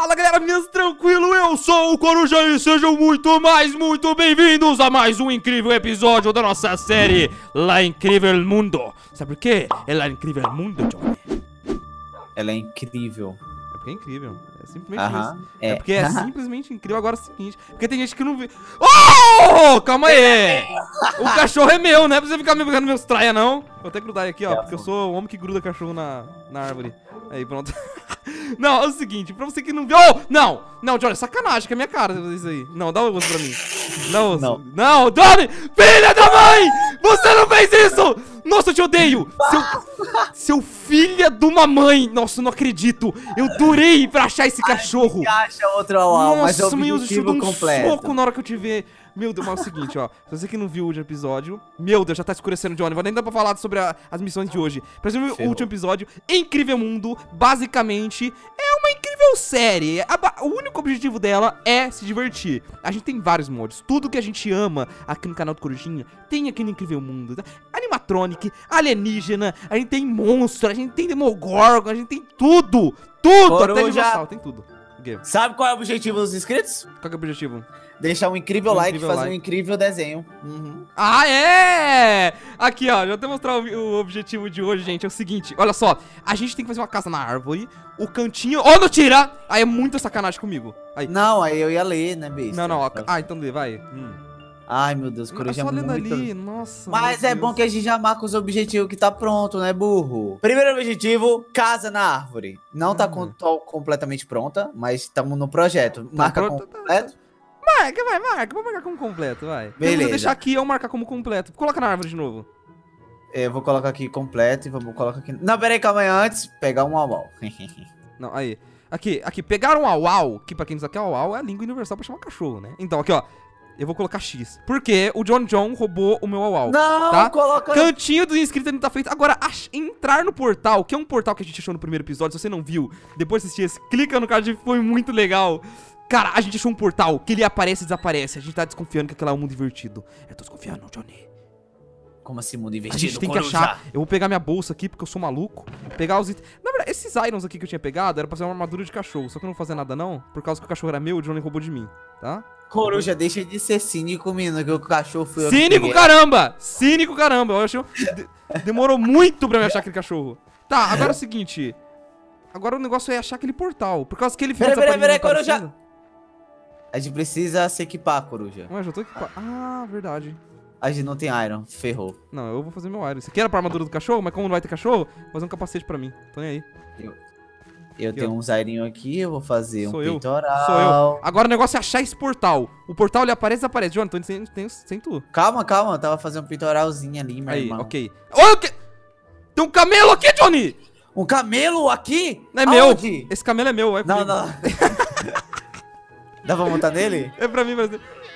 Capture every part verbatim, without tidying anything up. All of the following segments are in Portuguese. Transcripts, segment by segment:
Fala galera, minhas tranquilo, eu sou o Coruja e sejam muito mais, muito bem-vindos a mais um incrível episódio da nossa série La Incrível Mundo. Sabe por quê? É La Incrível Mundo, Johnny. Ela é incrível. É porque é incrível, é simplesmente Aham, isso. é. É porque é simplesmente incrível. Agora é o seguinte, porque tem gente que não vê. Oh, calma aí! O cachorro é meu, não é pra você ficar me pegando meus traia, não. Vou até grudar aqui, ó, porque eu sou o homem que gruda cachorro na, na árvore. Aí, pronto. Não, é o seguinte, pra você que não viu... Oh, não! Não, Johnny, sacanagem com a minha cara isso aí. Não, dá o osso pra mim. Dá o osso. Não. Não, Johnny! Filha da mãe! Você não fez isso! Nossa, eu te odeio! Seu, seu filha de uma mãe! Nossa, eu não acredito! Eu durei pra achar esse cachorro! Ai, acha outro au, mas é o Nossa, meu, eu te dou um completo. soco na hora que eu te ver. Meu Deus, mas é o seguinte, ó. Se você que não viu o último episódio... Meu Deus, já tá escurecendo, Johnny. Vou nem dar pra falar sobre a, as missões de hoje. Pra você ver o último episódio, Incrível Mundo, basicamente, é uma incrível série. A, o único objetivo dela é se divertir. A gente tem vários mods. Tudo que a gente ama aqui no canal do Corujinha tem aqui no Incrível Mundo. Tá? Animatronic, alienígena, a gente tem monstro, a gente tem Demogorgon, a gente tem tudo. Tudo, Coruja. até dinossauro, tem tudo. Okay. Sabe qual é o objetivo dos inscritos? Qual que é o objetivo? Deixar um incrível Um like e incrível fazer like. um incrível desenho. Uhum. Ah, é! Aqui, ó, já até mostrar o, o objetivo de hoje, gente. É o seguinte, olha só. A gente tem que fazer uma casa na árvore. O cantinho... Oh, não tira! Aí é muita sacanagem comigo. Aí. Não, aí eu ia ler, né, besta? Não, não, ó. Ah, então lê, vai. Hum. Ai, meu Deus, É Coruja só é lendo muito... ali, nossa. Mas meu é Deus. bom que a gente já marca os objetivos que tá pronto, né, burro? Primeiro objetivo, casa na árvore. Não tá Uhum. com, tô completamente pronta, mas estamos no projeto. Marca pronto, completo. Marca, vai, marca. Vou marcar como completo, vai. Beleza. Vou deixar aqui eu marcar como completo. Coloca na árvore de novo. Eu vou colocar aqui completo e vamos colocar aqui... Não, peraí, calma aí, antes, pegar um au. Não, aí. Aqui, aqui. Pegaram um au-au, que pra quem não sabe que au-au é a língua universal pra chamar cachorro, né? Então, aqui, ó. Eu vou colocar X. Porque o John John roubou o meu au-au. Não, tá? coloca... Cantinho dos inscritos ainda tá feito. Agora, ach- entrar no portal, que é um portal que a gente achou no primeiro episódio. Se você não viu, depois de assistir esse, clica no card, foi muito legal. Cara, a gente achou um portal que ele aparece e desaparece. A gente tá desconfiando que aquilo é um mundo invertido. Eu tô desconfiando, Johnny. Como assim, mundo A invertido, gente tem que Coruja? achar. Eu vou pegar minha bolsa aqui, porque eu sou maluco. Pegar os itens. Na verdade, esses irons aqui que eu tinha pegado era pra ser uma armadura de cachorro. Só que eu não vou fazer nada, não. Por causa que o cachorro era meu, o Johnny roubou de mim, tá? Coruja, deixa de ser cínico, menino, que o cachorro foi eu que Cínico, peguei. caramba! Cínico, caramba! Eu acho... de- Demorou muito pra me achar aquele cachorro. Tá, agora é o seguinte. Agora o negócio é achar aquele portal. Por causa que ele ficou Peraí, peraí, peraí, desaparecendo. Coruja! A gente precisa se equipar, Coruja. Ué, já tô aqui. pra- Ah, verdade. A gente não tem iron, ferrou. Não, eu vou fazer meu iron. Isso aqui era pra armadura do cachorro, mas como não vai ter cachorro, vou fazer um capacete pra mim. Tô nem aí. Eu Aqui, tenho ó. uns irinho aqui, eu vou fazer Sou um eu. peitoral. Sou eu. Agora o negócio é achar esse portal. O portal ele aparece e desaparece. Johnny, tô indo sem, sem, sem tu. Calma, calma, eu tava fazendo um peitouralzinho ali, meu Aí, irmão. ok. Olha o que... Tem um camelo aqui, Johnny! Um camelo aqui? Não é meu. Aonde? Esse camelo é meu. É Não, comigo. não. Dá pra montar nele? É pra mim, mas...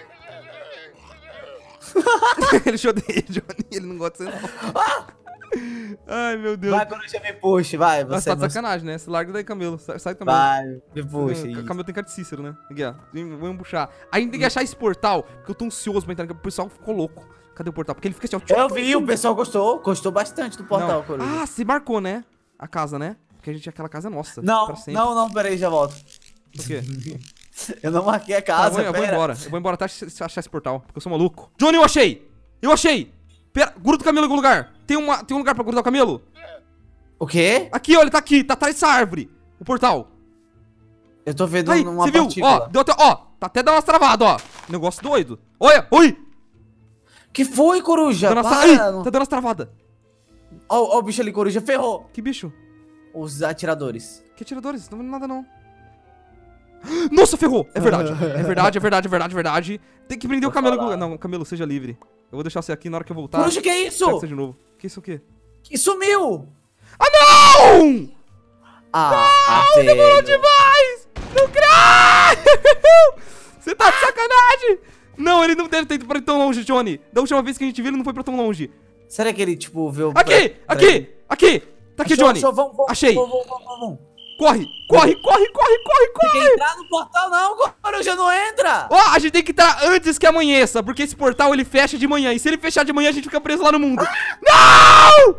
Ele te odeia, Johnny. Ele não gosta de você, não. Ai, meu Deus. Vai, Coruja, me puxe, vai. Nossa, Você tá de não... sacanagem, né? Se larga daí, camelo. Sai, sai do camelo. Vai, me puxa. O isso. camelo tem cara de Cícero, né? Aqui, ó. Vem- Vamos puxar. A gente tem que achar esse portal, porque eu tô ansioso pra entrar, porque o pessoal ficou louco. Cadê o portal? Porque ele fica assim, ó. Eu vi, o pessoal gostou. Gostou bastante do portal, Não. Coruja. Ah, você marcou, né? A casa, né? Porque a gente, aquela casa é nossa. não, pra sempre. não, não, peraí, já volto. O quê? Eu não marquei a Tá, eu, casa, vou, eu vou pera. embora. Eu vou embora até ach- achar esse portal, porque eu sou maluco. Johnny, eu achei! Eu achei! Pera, gruda o camelo em algum lugar. Tem, uma, tem um lugar pra grudar o camelo? O quê? Aqui, ó, ele tá aqui, tá atrás dessa árvore. O portal. Eu tô vendo Aí, uma você viu? partícula. Ó, deu até, ó, tá até dando umas travadas, ó. Negócio doido. Olha, oi! Que foi, Coruja? Dando umas tra- Para, Ih, não- tá dando umas travadas. Ó, ó o bicho ali, Coruja, ferrou. Que bicho? Os atiradores. Que atiradores? Não vendo nada, não. Nossa, ferrou! É verdade. É verdade, é verdade, é verdade, é verdade. Tem que prender o Vou camelo. falar. Não, camelo, seja livre. Eu vou deixar você aqui na hora que eu voltar. Coruja, que é isso? Pega você de novo. Que isso o quê? Que sumiu? Ah, não! Ah, Não, demorou velho. demais! Não creio! Você tá de sacanagem! Não, ele não deve ter ido pra tão longe, Johnny. Da última vez que a gente viu, ele não foi pra tão longe. Será que ele, tipo, viu... Aqui! Aqui! Aqui! Tá aqui, Achou, Johnny! achou, vamos, vamos, Achei! Vamos, vamos, vamos, vamos. Corre! Corre, corre, corre, corre, corre! Tem que entrar no portal, não, Coruja, não entra! Ó, a gente tem que entrar antes que amanheça, porque esse portal ele fecha de manhã. E se ele fechar de manhã, a gente fica preso lá no mundo. Não!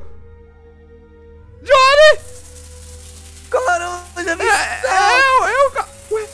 Johnny! Coruja, me É, eu, eu... ca- Ué,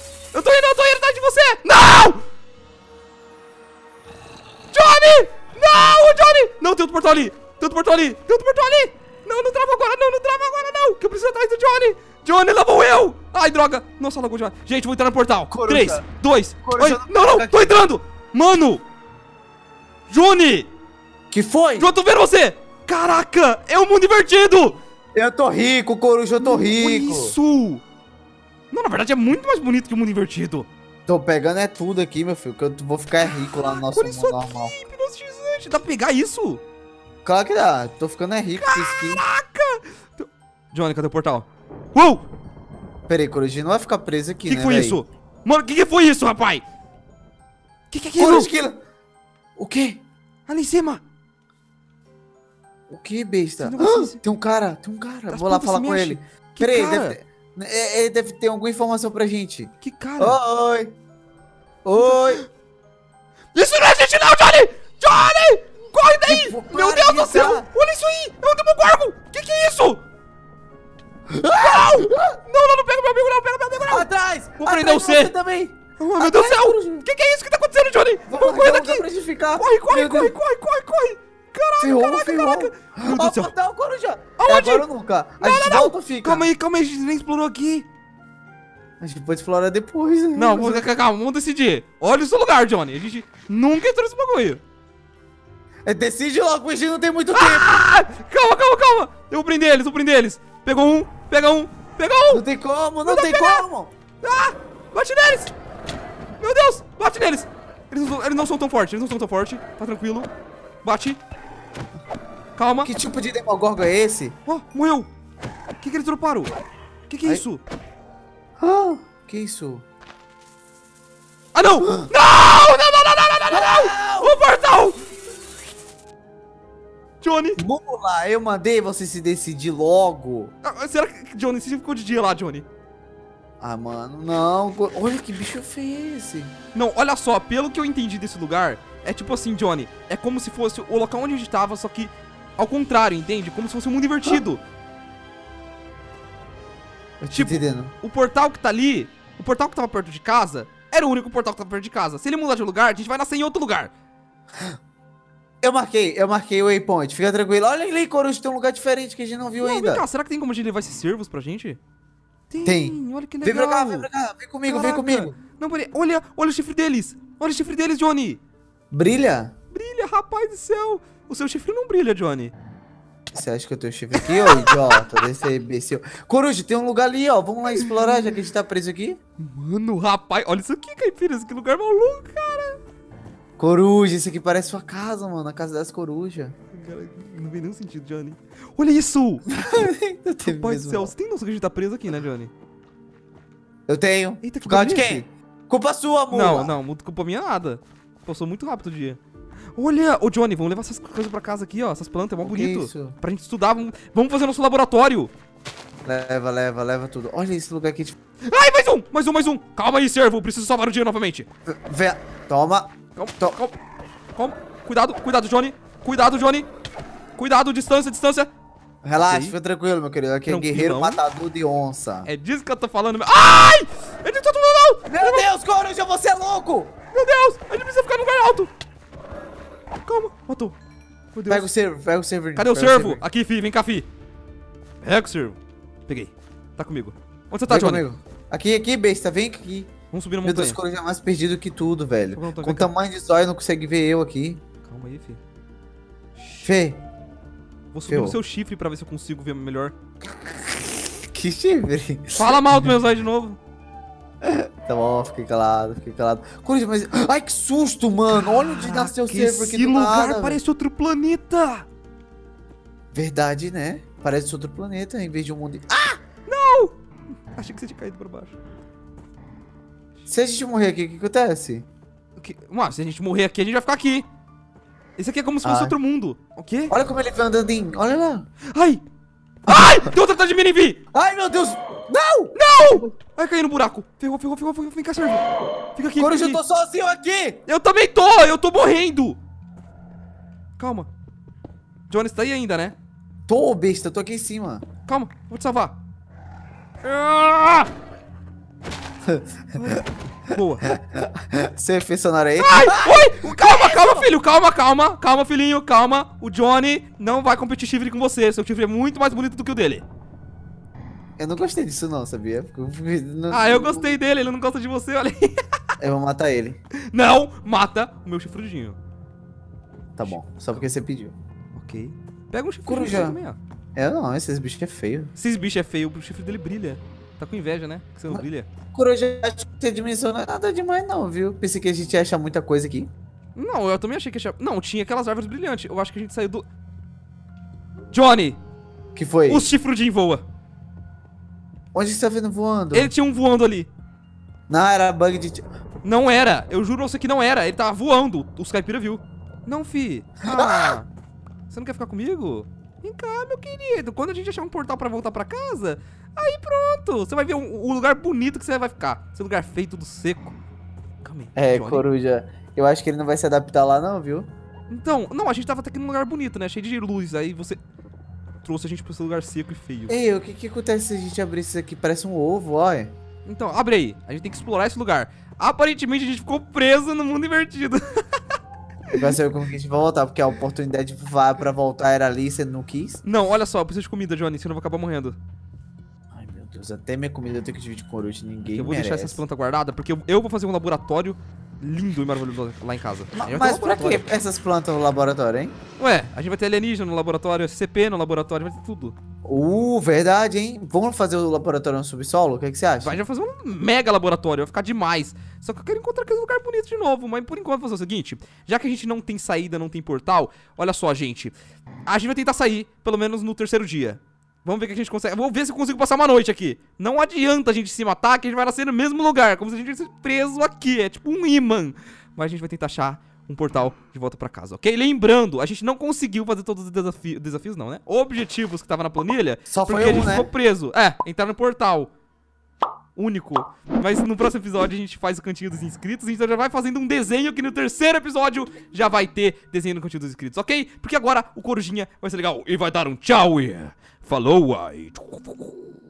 portal ali. Tem outro portal ali. Tem outro portal ali. Não, não trava agora, não, não trava agora, não. Que eu preciso atrás do Johnny. Johnny, lá vou eu. Ai, droga. Nossa, lagou já. Gente, vou entrar no portal. Coruja. três, dois, Coruja, não, não, não, tô entrando. Mano. Johnny. Que foi? Johnny, tô vendo você. Caraca, é um mundo invertido. Eu tô rico, Coruja, eu tô rico. Isso. Não, na verdade é muito mais bonito que o mundo invertido. Tô pegando é tudo aqui, meu filho, que eu vou ficar rico lá no nosso Olha mundo isso normal. aqui, hipnotizante. Dá pra pegar isso? Claro que dá, tô ficando é rico com isso aqui. Caraca. Johnny, cadê o portal? Uou. Pera aí, Coruja, não vai ficar preso aqui, Que né, que foi véi? isso? Mano, que que foi isso, rapaz? Que que é aquilo? Coruja, que... O quê? Ali em cima. O que, besta? Esse negócio- Ah, tem um cara, tem um cara. As Vou lá plantas falar se com mexem. ele. Que Pera aí, cara? deve ter... é, ele deve ter alguma informação pra gente. Que cara? Oi! Oi! Isso não é gente não, Johnny! Johnny! Corre daí! Que- Meu para Deus de do céu! gritar. Olha isso aí! É um Demogorgon! Que que é isso? Não! Não, não, não pega meu amigo não, pega meu amigo não! Atrás! Vou prender Atrás você. você também! Oh, meu Deus do céu! Coruja. Que que é isso que tá acontecendo, Johnny? Vamos correr largar daqui! um pra gente ficar. Corre, corre, Meu corre, Deus. corre, corre, corre! Caraca, Ferrou, caraca, ferrou. caraca! Meu Ó, Deus do céu! portal, Coruja! Aonde? É agora ou nunca? A Não, gente não, não. volta ou fica? Calma aí, calma aí, a gente nem explorou aqui. A gente pode explorar depois, né? Não, vamos, calma, vamos decidir. Olha o seu lugar, Johnny. A gente nunca entrou nesse bagulho. É, decide logo, a gente não tem muito tempo. Ah! Calma, calma, calma. Eu vou prender eles, vou prender eles. Pegou um, pega um, pega um. Não tem como, não dá tem pra pegar. como. Ah! Bate neles. Meu Deus, bate neles. Eles não, eles não são tão fortes, eles não são tão fortes. Tá tranquilo. Bate. Calma. Que tipo de Demogorgon é esse? Oh, morreu. O que que eles droparam? O que que é Ai. isso? Ah, que isso? Ah, não! Não! Não, não, não, não, não, não, não! O portal! Johnny! Vamos lá, eu mandei você se decidir logo. Ah, será que, Johnny, você ficou de dia lá, Johnny? Ah, mano, não. Olha que bicho feio esse. Não, olha só, pelo que eu entendi desse lugar, é tipo assim, Johnny, é como se fosse o local onde a gente tava, só que ao contrário, entende? Como se fosse um mundo invertido. Eu tô Tipo- entendendo. O portal que tá ali, o portal que tava perto de casa, era o único portal que tava perto de casa. Se ele mudar de lugar, a gente vai nascer em outro lugar. Eu marquei, eu marquei o waypoint. Fica tranquilo. Olha ali, Coruja, tem um lugar diferente que a gente não viu Não, ainda. vem cá, será que tem como a gente levar esses servos pra gente? Tem, Tem. olha que Vem legal. pra cá, vem pra cá. Vem comigo, Caraca. vem comigo. Não, peraí, olha, olha o chifre deles. Olha o chifre deles, Johnny. Brilha? Brilha, rapaz do céu. O seu chifre não brilha, Johnny. Você acha que eu tenho chifre aqui, ô idiota? Desse aí, imbecil. Coruja, tem um lugar ali, ó. Vamos lá explorar, já que a gente tá preso aqui. Mano, rapaz, olha isso aqui, Caipiras. Que lugar maluco, cara. Coruja, isso aqui parece sua casa, mano. A casa das corujas. Cara, não vem nenhum sentido, Johnny. Olha isso. Eu tenho Rapaz do mesmo, céu, não. você tem noção que a gente tá preso aqui, né, Johnny? Eu tenho. Eita, que Por causa de barulho é quem? Culpa sua, mula. Não, não, muito culpa minha nada. Passou muito rápido o dia. Olha, ô Johnny, vamos levar essas coisas pra casa aqui, ó. Essas plantas, é mó O que bonito. é isso? Pra gente estudar, vamos, vamos fazer nosso laboratório. Leva, leva, leva tudo. Olha esse lugar aqui. Tipo... Ai, mais um, mais um, mais um. Calma aí, servo, preciso salvar o dia novamente. Vê. Toma. Calma, To- calma, calma. Cuidado, cuidado, Johnny. Cuidado, Johnny. Cuidado, distância, distância. Relaxa, Ok. fica tranquilo, meu querido. Aqui é Tranquilão. guerreiro matador de onça. É disso que eu tô falando. meu- Ai! Ele tá todo mundo não! Meu Deus, Coruja, você é louco! Meu Deus! A gente precisa ficar no lugar alto. Calma, matou. Meu Deus. Pega o servo, pega o servo. Cadê o pega servo? Aqui, fi, vem cá, fi. Pega o servo. Peguei. Tá comigo. Onde você tá, Vem Johnny? comigo. Aqui, aqui, besta, vem aqui. Vamos subir na Meu Deus, montanha. Coruja é mais perdido que tudo, velho. Tá bom, tá Com o bem. tamanho de zóio, não consegue ver eu aqui. Calma aí, fi. Fê, Vou subir Fio. no seu chifre pra ver se eu consigo ver melhor. que chifre. Fala mal do meu zóio de novo. Tá bom, fiquei calado, fiquei calado. Coruja, mas... Ai, que susto, mano. Olha onde nasceu o servo aqui Esse do lugar nada, parece outro planeta. velho. Verdade, né? Parece outro planeta, em vez de um mundo... Ah! Não! Achei que você tinha caído pra baixo. Se a gente morrer aqui, o que acontece? O que- Mas se a gente morrer aqui, a gente vai ficar aqui. Esse aqui é como se fosse Ai. outro mundo. O quê? Olha como ele vai andando em... Olha lá. Ai! Ai! Tem outra atrás de mim, nem vi! Ai, meu Deus! Não! Não! Ai, caí no buraco. Ferrou, ferrou, ferrou, ferrou. Vem cá, servo. Fica aqui, Coruja, eu fica tô aqui. sozinho aqui! Eu também tô! Eu tô morrendo! Calma. Johnny, você tá aí ainda, né? Tô, besta, tô aqui em cima. Calma, vou te salvar. Ah! Boa. Você fez sonora aí? Ai, oi! Calma, calma, filho. Calma, calma. Calma, filhinho, calma. O Johnny não vai competir chifre com você. Seu chifre é muito mais bonito do que o dele. Eu não gostei disso não, sabia? Porque não- Ah, eu gostei dele. Ele não gosta de você, olha aí. Eu vou matar ele. Não, mata o meu chifrudinho. Tá bom, só porque você pediu. Ok. Pega um chifre Coruja. também, ó. É, não, esses bichos é feio. Se esse bicho é feio, o chifre dele brilha. Tá com inveja, né? Que você não brilha. Coruja, acho que essa dimensão não é nada demais não, viu? Pensei que a gente ia achar muita coisa aqui. Não, eu também achei que... Achava... Não, tinha aquelas árvores brilhantes. Eu acho que a gente saiu do... Johnny! Que foi? O chifrudinho voa. Onde você tá vendo voando? Ele tinha um voando ali. Não, era bug de... Não era. Eu juro pra você que não era. Ele tava voando. Os caipira viu. Não, fi. Ah, você não quer ficar comigo? Vem cá, meu querido. Quando a gente achar um portal pra voltar pra casa, aí pronto. Você vai ver um, um lugar bonito que você vai ficar. Esse lugar feio, tudo seco. Calma aí. É, Johnny. Coruja. Eu acho que ele não vai se adaptar lá não, viu? Então, não, a gente tava até aqui num lugar bonito, né? Cheio de luz. Aí você trouxe a gente pra esse lugar seco e feio. Ei, o que que acontece se a gente abrir isso aqui? Parece um ovo, olha. Então, abre aí. A gente tem que explorar esse lugar. Aparentemente a gente ficou preso no mundo invertido. Eu quero saber como que a gente vai voltar, porque a oportunidade va- pra voltar era ali e você não quis. Não, olha só, eu preciso de comida, Johnny, senão eu vou acabar morrendo. Ai, meu Deus, até minha comida eu tenho que dividir com Coruja, ninguém Eu vou merece. deixar essas plantas guardadas, porque eu, eu vou fazer um laboratório lindo e maravilhoso lá em casa. Ma- A gente vai Mas ter um pra que laboratório. essas plantas no laboratório, hein? Ué, a gente vai ter alienígena no laboratório, S C P no laboratório, vai ter tudo. Uh, verdade, hein? Vamos fazer o laboratório no subsolo? O que, que você acha? Vai já fazer um mega laboratório, vai ficar demais. Só que eu quero encontrar aquele lugar bonito de novo, mas por enquanto vou fazer o seguinte, já que a gente não tem saída, não tem portal, olha só, gente. A gente vai tentar sair, pelo menos no terceiro dia. Vamos ver o que a gente consegue. Vamos ver se eu consigo passar uma noite aqui. Não adianta a gente se matar, que a gente vai nascer no mesmo lugar, como se a gente fosse preso aqui. É tipo um imã. Mas a gente vai tentar achar um portal de volta pra casa, ok? Lembrando, a gente não conseguiu fazer todos os desafios, desafios não, né? Objetivos que tava na planilha, Só foi porque a um, gente né? ficou preso. É, entrar no portal. Único. Mas no próximo episódio a gente faz o cantinho dos inscritos, então já vai fazendo um desenho que no terceiro episódio já vai ter desenho no cantinho dos inscritos, ok? Porque agora o Corujinha vai ser legal e vai dar um tchau e falou aí.